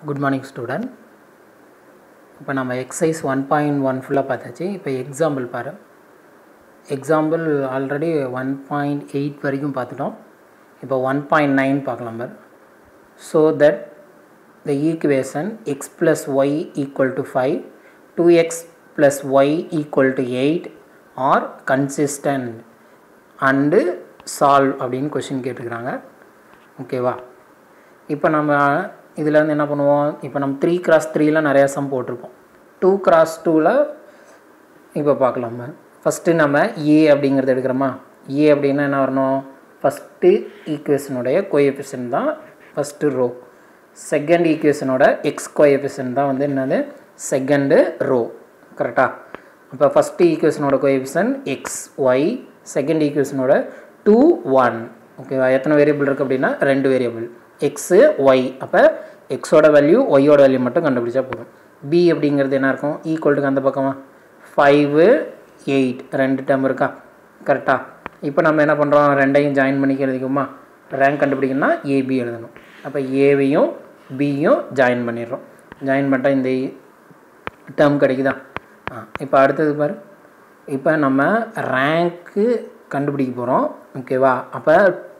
Good morning student. இப்போ நம்ம exercise 1.1 ஃபுல்லாக பார்த்தாச்சு. இப்போ எக்ஸாம்பிள் பாரு. எக்ஸாம்பிள் ஆல்ரெடி 1.8 வரைக்கும் பார்த்துட்டோம். இப்போ 1.9 பார்க்கலாம் பாரு. So that the equation x plus y equal to 5, 2x plus y equal to 8 are consistent and solve அப்படின்னு கொஸ்டின் கேட்டுக்கிறாங்க. ஓகேவா? இப்போ நம்ம இதில் வந்து என்ன பண்ணுவோம், இப்போ நம்ம 3x3ல நிறையா சம் போட்டிருப்போம். 2x2ல் இப்போ பார்க்கலாம். ஃபஸ்ட்டு நம்ம ஏ அப்படிங்கிறது எடுக்கிறோமா. ஏ அப்படின்னா என்ன வரணும், ஃபஸ்ட்டு ஈக்குவேஷனுடைய கோஎஃபிஷியன்ட் தான் ஃபஸ்ட்டு ரோ, செகண்ட் ஈக்குவேஷனோட எக்ஸ் கோஎஃபிஷியன்ட் தான் வந்து என்னது செகண்டு ரோ. கரெக்டாக? அப்போ ஃபஸ்ட்டு ஈக்குவேஷனோட கோஎஃபிஷியன்ட் எக்ஸ் ஒய், செகண்ட் ஈக்குவேஷனோட 2 1. ஓகேவா? எத்தனை வேரியபிள் இருக்குது அப்படின்னா 2 வேரியபிள் எக்ஸு ஒய். அப்போ எக்ஸோட வேல்யூ ஒய்யோட வேல்யூ மட்டும் கண்டுபிடிச்சா போதும். பி அப்படிங்கிறது என்ன இருக்கும், ஈக்குவல்ட்டுக்கு அந்த பக்கமாக 5 8 2 டேர்ம் இருக்கா. கரெக்டாக? இப்போ நம்ம என்ன பண்ணுறோம், ரெண்டையும் ஜாயின் பண்ணிக்கிறதுக்குமா ரேங்க் கண்டுபிடிக்கணும்னா ஏபி எழுதணும். அப்போ ஏவையும் பியும் ஜாயின் பண்ணிடுறோம். ஜாயின் பண்ணிட்டால் இந்த டேர்ம் கிடைக்குதா. இப்போ அடுத்தது பாரு, இப்போ நம்ம ரேங்க்கு கண்டுபிடிக்க போகிறோம். ஓகேவா? அப்போ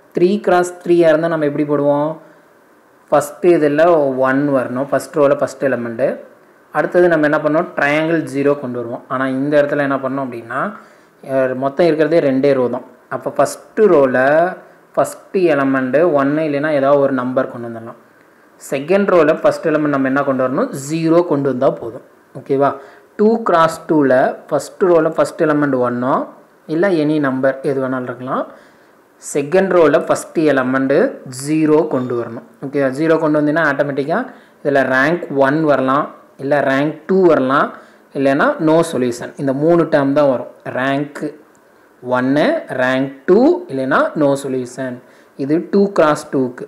3x3 இருந்தால் நம்ம எப்படி போடுவோம், ஃபஸ்ட்டு இதில் 1 வரணும், ஃபஸ்ட் ரோவில் ஃபஸ்ட் எலமெண்ட்டு. அடுத்தது நம்ம என்ன பண்ணோம், ட்ரையாங்கிள் 0 கொண்டு வருவோம். ஆனால் இந்த இடத்துல என்ன பண்ணோம் அப்படின்னா மொத்தம் இருக்கிறதே 2 ரோ தான். அப்போ ஃபஸ்ட்டு ரோவில் ஃபஸ்ட்டு எலமெண்ட்டு 1 இல்லைன்னா ஏதாவது ஒரு நம்பர் கொண்டு வந்துடலாம். செகண்ட் ரோவில் ஃபஸ்ட் எலமெண்ட் நம்ம என்ன கொண்டு வரணும், 0 கொண்டு வந்தால் போதும். ஓகேவா? 2x2ல் ஃபஸ்ட்டு ரோவில் ஃபஸ்ட் எலமெண்ட் 1 இல்லை எனி நம்பர் எது வேணாலும் இருக்கலாம். செகண்ட் ரோவில் ஃபஸ்ட்டு எலமெண்ட்டு 0 கொண்டு வரணும். ஓகே, 0 கொண்டு வந்தீங்கன்னா ஆட்டோமேட்டிக்காக இதில் ரேங்க் 1 வரலாம், இல்லை ரேங்க் 2 வரலாம், இல்லைன்னா நோ சொல்யூஷன். இந்த 3 டேர்ம் தான் வரும். ரேங்க் 1, ரேங்க் 2, இல்லைன்னா நோ சொல்யூஷன். இது 2x2க்கு.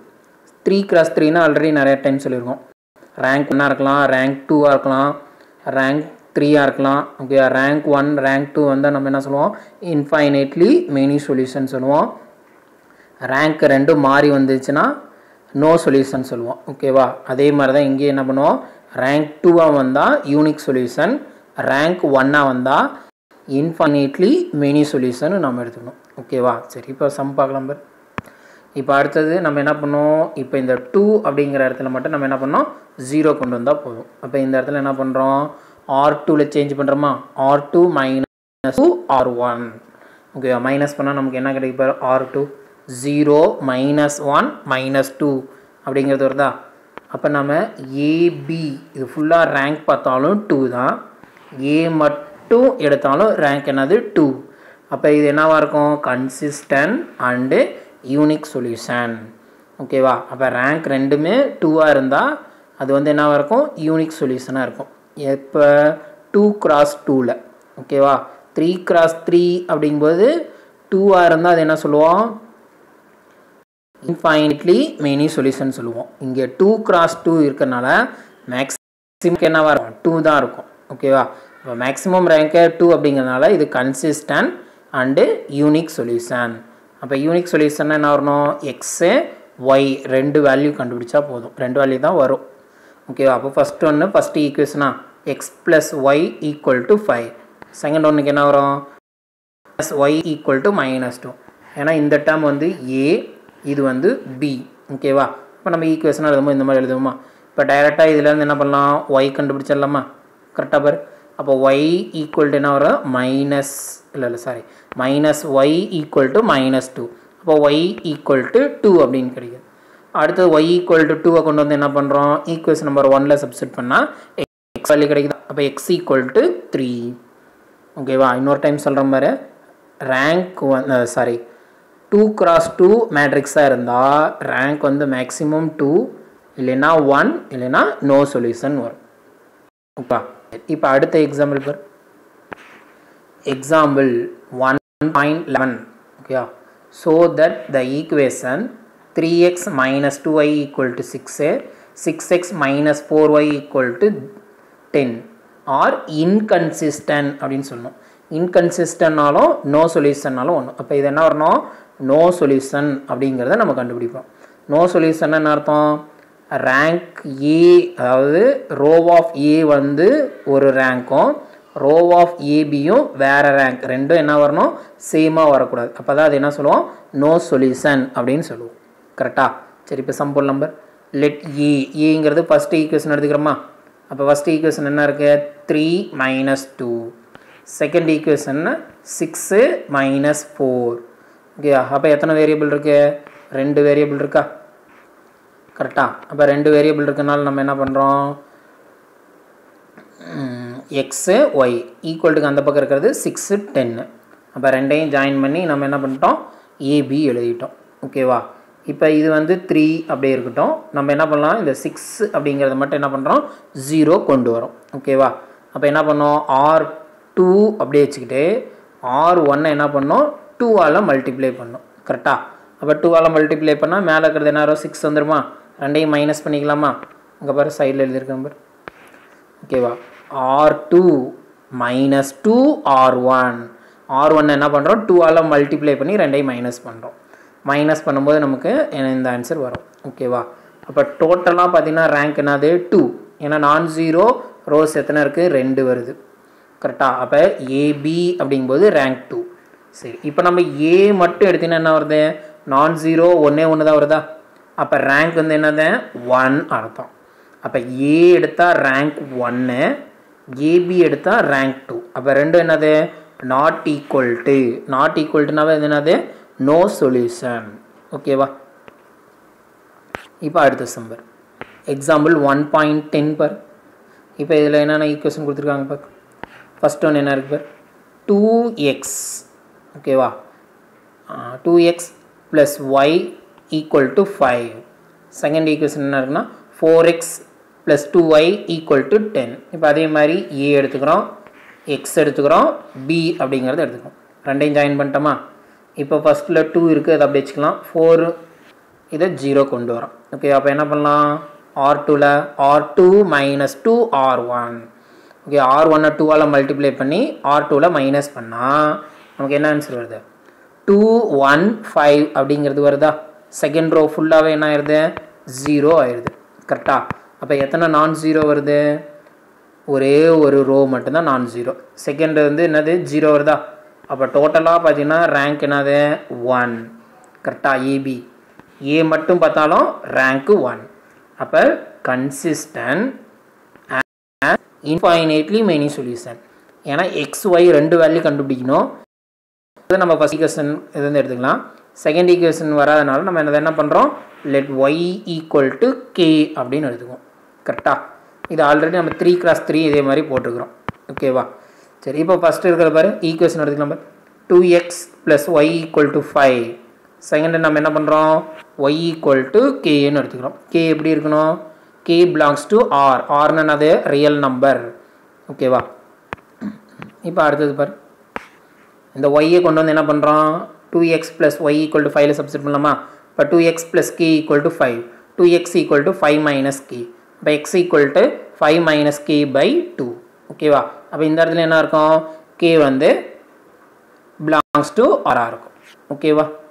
3x3னா ஆல்ரெடி நிறைய டைம் சொல்லியிருக்கோம். ரேங்க் 1 இருக்கலாம், ரேங்க் 2 இருக்கலாம், ரேங்க் 3 இருக்கலாம். ஓகே, ரேங்க் 1 ரேங்க் 2 வந்தால் நம்ம என்ன சொல்லுவோம், இன்ஃபைனைட்லி மெனி சொல்யூஷன் சொல்லுவோம். ரேங்க் 2 மாறி வந்துச்சுன்னா நோ சொல்யூஷன் சொல்லுவோம். ஓகேவா? அதே மாதிரி தான் இங்கே என்ன பண்ணுவோம், ரேங்க் 2 வந்தால் யூனிக் சொல்யூஷன், ரேங்க் 1 வந்தால் இன்ஃபைனைட்லி மெனி சொல்யூஷன் நம்ம எடுத்துக்கணும். ஓகேவா? சரி, இப்போ சம் பார்க்கலாம் பார். இப்போ அடுத்தது நம்ம என்ன பண்ணோம், இப்போ இந்த 2 அப்படிங்கிற இடத்துல மட்டும் நம்ம என்ன பண்ணோம், 0 கொண்டு வந்தால் போதும். அப்போ இந்த இடத்துல என்ன பண்ணுறோம், R2ல் சேஞ்ச் பண்ணுறோமா, R2 - 2 R1. ஓகேவா? மைனஸ் பண்ணால் நமக்கு என்ன கிடைக்கும், R2 0 - 1 - 2 அப்படிங்கிறது வருதா. அப்போ நம்ம ஏபி இது ஃபுல்லாக ரேங்க் பார்த்தாலும் 2 தான், ஏ மட்டும் எடுத்தாலும் ரேங்க் என்னது 2. அப்போ இது என்னவாக இருக்கும், கன்சிஸ்டன்ட் அண்டு யூனிக் சொல்யூஷன். ஓகேவா? அப்போ ரேங்க் ரெண்டுமே 2ஆக இருந்தால் அது வந்து என்னவாக இருக்கும், யூனிக் சொல்யூஷனாக இருக்கும். இப்போ 2x2ல். ஓகேவா? 3x3 அப்படிங்கும்போது 2ஆக இருந்தால் அது என்ன சொல்லுவோம், இன்ஃபைனைட்லி மெனி சொல்யூஷன் சொல்லுவோம். இங்கே 2x2 இருக்கிறனால மேக்ஸிமம் என்னவாக இருக்கும், 2 தான் இருக்கும். ஓகேவா? இப்போ மேக்ஸிமம் ரேங்க்கு 2 அப்படிங்கிறதுனால இது கன்சிஸ்டன்ட் அண்டு யூனிக் சொல்யூஷன். அப்போ யூனிக் சொல்யூஷன் என்ன வரணும், எக்ஸு ஒய் 2 வேல்யூ கண்டுபிடிச்சா போதும். 2 வேல்யூ தான் வரும். ஓகேவா? அப்போ ஃபஸ்ட்டு ஒன்று ஃபஸ்ட்டு ஈக்குவேஷனா x plus y equal to 5. Second ஒன்றுக்கு என்ன வரும், ப்ளஸ் ஒய் ஈக்குவல் டு -2. ஏன்னா இந்த டேர்ம் வந்து ஏ, இது வந்து பி. ஓகேவா? இப்போ நம்ம ஈக்குவேஷனாக எழுதும்போது இந்த மாதிரி எழுதுவோமா. இப்போ டைரெக்டாக இதிலேருந்து என்ன பண்ணலாம், ஒய் கண்டுபிடிச்சிடலாமா. கரெக்டாக பாரு. அப்போ ஒய் ஈக்குவல் டு என்ன வரும், மைனஸ் ஒய் ஈக்குவல் டு -2. அப்போ ஒய் ஈக்குவல் டு 2 அப்படின்னு கிடைக்குது. அடுத்தது ஒய் ஈக்குவல் டு 2 கொண்டு வந்து என்ன பண்ணுறோம், ஈக்குவேஷன் நம்பர் 1ல் சப்ஸ்டிட் பண்ணால் எக்ஸ் வேல்யூ கிடைக்குது. அப்போ எக்ஸ் ஈக்குவல் டு 3. ஓகேவா? இன்னொரு டைம் சொல்கிற மாதிரி ரேங்க் 2x2 மேட்ரிக்ஸாக இருந்தால் ரேங்க் வந்து மேக்ஸிமம் 2, இல்லைன்னா 1, இல்லைன்னா நோ சொல்யூஷன் வரும். ஓகே, இப்போ அடுத்த எக்ஸாம்பிள் பார். Example 1.11. Okay, so that the equation 3x - 2y = 6, 6x - 4y = 10 are inconsistent அப்படின்னு சொல்லணும். இன்கன்சிஸ்டன்ட்னாலும் நோ சொல்யூஷன்னாலும் ஒன்று. அப்போ இது என்ன வரணும், நோ சொல்யூஷன் அப்படிங்கிறத நம்ம கண்டுபிடிப்போம். நோ சொல்யூஷன் என்ன அர்த்தம், ரேங்க் ஏ, அதாவது ரோ ஆஃப் ஏ வந்து ஒரு ரேங்க்கும் ரோ ஆஃப் ஏபியும் வேறு ரேங்க், ரெண்டும் என்ன வரணும், சேமாக வரக்கூடாது. அப்போ தான் அது என்ன சொல்லுவோம், நோ சொல்யூஷன் அப்படின்னு சொல்லுவோம். கரெக்டாக? சரி, இப்போ சம்பல் நம்பர் லெட் ஏங்கிறது ஃபஸ்ட்டு ஈக்குவேஷன் எடுத்துக்கிறோமா. அப்போ ஃபஸ்ட்டு ஈக்குவேஷன் என்ன இருக்குது, 3 - 2. Second equation 6 - 4. ஓகே, அப்போ எத்தனை வேரியபிள் இருக்குது, 2 வேரியபிள் இருக்கா. கரெக்டாக? அப்போ 2 வேரியபிள் இருக்கனால நம்ம என்ன பண்ணுறோம், எக்ஸு ஒய் ஈக்குவல்ட்டுக்கு அந்த பக்கம் இருக்கிறது 6, 10. அப்போ ரெண்டையும் ஜாயின் பண்ணி நம்ம என்ன பண்ணிட்டோம், ஏபி எழுதிட்டோம். ஓகேவா? இப்போ இது வந்து 3 அப்படியே இருக்கட்டும். நம்ம என்ன பண்ணலாம், இந்த 6 அப்படிங்கிறத மட்டும் என்ன பண்ணுறோம், 0 கொண்டு வரோம். ஓகேவா? அப்போ என்ன பண்ணோம், R2 அப்படியே வச்சுக்கிட்டு R1 என்ன பண்ணோம், 2ஆல் மல்டிப்ளை பண்ணோம். கரெக்டாக? அப்போ 2ஆல் மல்டிப்ளை பண்ணால் மேலே இருக்கிறது என்ன வரும், 6 வந்துடுமா. ரெண்டையும் மைனஸ் பண்ணிக்கலாமா. அங்கே பாரு சைடில் எழுதியிருக்க நம்பர். ஓகேவா? R2 - 2 R1. R1 என்ன பண்ணுறோம், 2ஆல் மல்டிப்ளை பண்ணி ரெண்டையும் மைனஸ் பண்ணுறோம். மைனஸ் பண்ணும்போது நமக்கு இந்த ஆன்சர் வரும். ஓகேவா? அப்போ டோட்டலாக பார்த்தீங்கன்னா ரேங்க் என்னது, 2. ஏன்னா நான் ஜீரோ ரோஸ் எத்தனை இருக்குது, 2 வருது. கரெக்டாக? அப்போ ஏபி அப்படிங்கும்போது ரேங்க் 2. சரி, இப்போ நம்ம ஏ மட்டும் எடுத்திங்கன்னா என்ன வருது, நான் ஜீரோ ஒன்றே தான் வருதா. அப்போ ரேங்க் வந்து என்னது, 1 அர்த்தம். அப்போ ஏ எடுத்தால் ரேங்க் 1, ஏபி எடுத்தால் ரேங்க் 2. அப்போ ரெண்டும் என்னது, நாட் ஈக்குவல்ட்டுனாவே இது என்னது, நோ சொல்யூஷன். ஓகேவா? இப்போ அடுத்த சம்பர் எக்ஸாம்பிள் 1.10 பார். இப்போ இதில் என்னென்ன ஈக்குவேஷன் கொடுத்துருக்காங்க பார். ஃபஸ்ட் ஒன்று என்ன இருக்குது பார், 2x. ஓகேவா? 2x + y = 5. செகண்ட் ஈக்குவேஷன் என்ன இருக்குன்னா 4x + 2y = 10. இப்போ அதே மாதிரி a எடுத்துக்கிறோம், x எடுத்துக்கிறோம், b அப்படிங்கிறத எடுத்துக்கிறோம். ரெண்டையும் ஜாயின் பண்ணிட்டோமா. இப்போ ஃபஸ்ட்டில் 2 இருக்குது, அதை அப்படி வச்சுக்கலாம். 4 இதை 0 கொண்டு வரோம். ஓகே, அப்போ என்ன பண்ணலாம், R2ல் R2 - 2 R1. Okay, R1 2ஆல் multiply பண்ணி R2ல் மைனஸ் பண்ணால் நமக்கு என்ன ஆன்சர் வருது, 2 1 5 அப்படிங்கிறது வருதா. செகண்ட் ரோ ஃபுல்லாகவே என்ன ஆயிடுது, 0 ஆயிடுது. கரெக்டாக? அப்போ எத்தனை நான் ஜீரோ வருது, ஒரே ஒரு ரோ மட்டும்தான் நான் ஜீரோ. செகண்ட் வந்து என்னது, 0 வருதா. அப்போ டோட்டலாக பார்த்தீங்கன்னா ரேங்க் என்னது, 1. கரெக்டாக? ஏபி ஏ மட்டும் பார்த்தாலும் ரேங்க்கு 1. அப்போ consistent and infinitely many solution. ஏன்னா XY 2 வேல்யூ கண்டுபிடிக்கணும். நம்ம ஃபஸ்ட் ஈக்குவேஷன் இது வந்து எடுத்துக்கலாம். செகண்ட் ஈக்குவேஷன் வராதனால நம்ம என்ன பண்ணுறோம், லெட் y = k அப்படின்னு எடுத்துக்குவோம். கரெக்டாக? இது ஆல்ரெடி நம்ம 3x3 இதே மாதிரி போட்டுக்கிறோம். ஓகேவா? சரி, இப்போ ஃபஸ்ட்டு இருக்கிற பாரு ஈக்குவேஷன் எடுத்துக்கலாம் பாரு. 2x + y = 5. செகண்ட் நம்ம என்ன பண்ணுறோம், y = kன்னு எடுத்துக்கிறோம். k எப்படி இருக்கணும், k belongs to r. rன்னு என்னது, ரியல் நம்பர். ஓகேவா? இப்போ அடுத்தது பாரு, இந்த y கொண்டு வந்து என்ன பண்ணுறோம், 2x + y = 5 சப்ஸ்டிட் பண்ணலாமா. இப்போ 2x + k = 5. 2x = 5 - k. இப்போ x = 5 - k/2. ஓகேவா? அப்போ இந்த இடத்துல என்ன இருக்கும், k வந்து belongs to r இருக்கும். ஓகேவா?